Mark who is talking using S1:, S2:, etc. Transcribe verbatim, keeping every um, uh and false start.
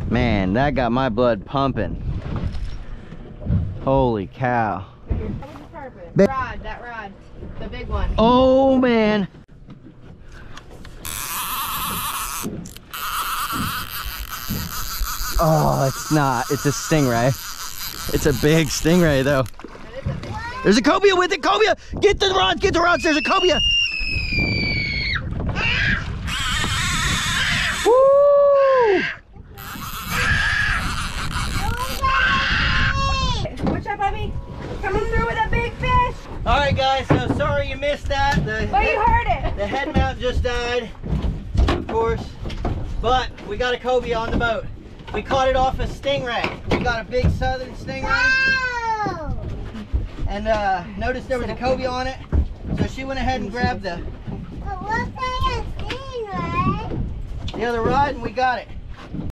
S1: Man, that got my blood pumping. Holy cow.
S2: That rod, that rod. The big one.
S1: Oh man. Oh, it's not. It's a stingray. It's a big stingray though.
S2: That is a big thing.
S1: There's a cobia with it. Cobia! Get the rods, get the rods. There's a cobia. Woo!
S2: Watch out, Bobby. Coming through with a big fish.
S1: All right, guys. So sorry you missed that. The
S2: But you heard it.
S1: The head mount just died, of course. But we got a cobia on the boat. We caught it off a stingray. We got a big southern stingray. And uh, noticed there was a cobia on it. So she went ahead and grabbed the,
S3: But what's a stingray?
S1: the other rod and we got it.